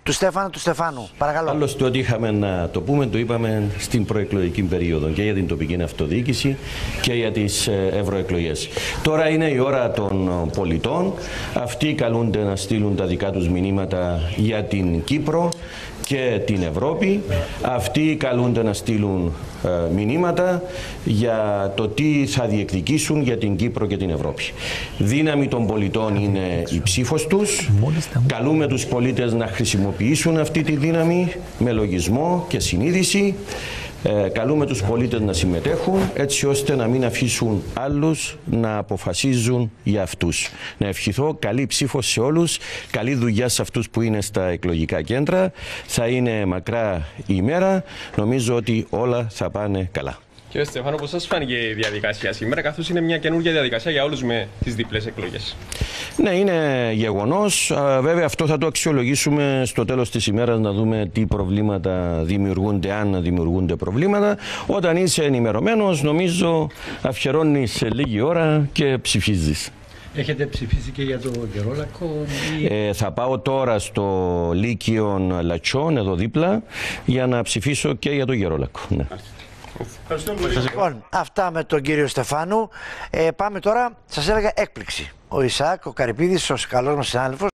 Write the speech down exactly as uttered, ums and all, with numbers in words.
του Στέφανου του Στεφάνου. Παρακαλώ. Άλλωστε, ότι είχαμε να το πούμε, το είπαμε στην προεκλογική περίοδο και για την τοπική αυτοδιοίκηση και για τις ευρωεκλογές. Τώρα είναι η ώρα των πολιτών. Αυτοί καλούνται να στείλουν τα δικά τους μηνύματα για την Κύπρο και την Ευρώπη. Αυτοί καλούνται να στείλουν ε, μηνύματα για το τι θα διεκδικήσουν για την Κύπρο και την Ευρώπη. Δύναμη των πολιτών είναι η ψήφος τους. Καλούμε τους πολίτες να χρησιμοποιήσουν αυτή τη δύναμη με λογισμό και συνείδηση. Ε, καλούμε τους πολίτες να συμμετέχουν έτσι ώστε να μην αφήσουν άλλους να αποφασίζουν για αυτούς. Να ευχηθώ καλή ψήφο σε όλους, καλή δουλειά σε αυτούς που είναι στα εκλογικά κέντρα. Θα είναι μακρά η ημέρα, νομίζω ότι όλα θα πάνε καλά. Κύριε Στεφάνο, πώς σας φάνηκε η διαδικασία σήμερα, καθώς είναι μια καινούργια διαδικασία για όλους με τις διπλές εκλογές? Ναι, είναι γεγονός. Βέβαια, αυτό θα το αξιολογήσουμε στο τέλος της ημέρας, να δούμε τι προβλήματα δημιουργούνται, αν δημιουργούνται προβλήματα. Όταν είσαι ενημερωμένος, νομίζω αφιερώνεις λίγη ώρα και ψηφίζεις. Έχετε ψηφίσει και για το Γερόλακο? Ή... Ε, θα πάω τώρα στο Λύκειον Λατσιών, εδώ δίπλα, για να ψηφίσω και για το Γερόλακο. Ναι. Λοιπόν, αυτά με τον κύριο Στεφάνου. Ε, πάμε τώρα, σας έλεγα έκπληξη. Ο Ισαάκ, ο Καρυπίδης, ο καλός μας συνάδελφος,